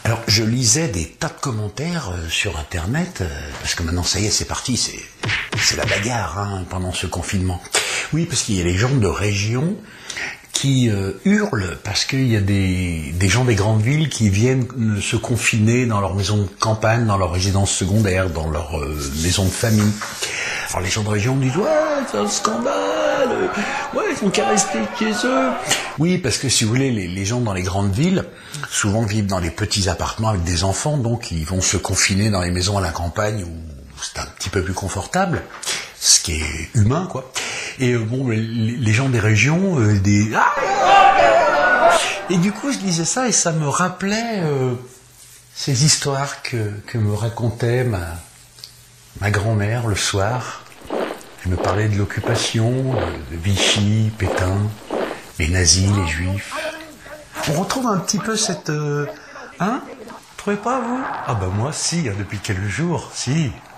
Alors, je lisais des tas de commentaires sur Internet, parce que maintenant, ça y est, c'est parti, c'est la bagarre pendant ce confinement. Oui, parce qu'il y a les gens de région qui hurlent parce qu'il y a des gens des grandes villes qui viennent se confiner dans leur maison de campagne, dans leur résidence secondaire, dans leur maison de famille. Alors les gens de région disent « Ouais, c'est un scandale, ouais, ils ont qu'à rester chez eux ». Oui, parce que si vous voulez, les gens dans les grandes villes, souvent vivent dans des petits appartements avec des enfants, donc ils vont se confiner dans les maisons à la campagne où c'est un petit peu plus confortable, ce qui est humain, quoi. Et bon, les gens des régions, et du coup, je disais ça et ça me rappelait ces histoires que me racontait ma grand-mère le soir. Elle me parlait de l'occupation, de Vichy, Pétain, les nazis, les juifs. On retrouve un petit peu cette... Vous trouvez pas, vous? Ah bah moi, si, depuis quelques jours, si.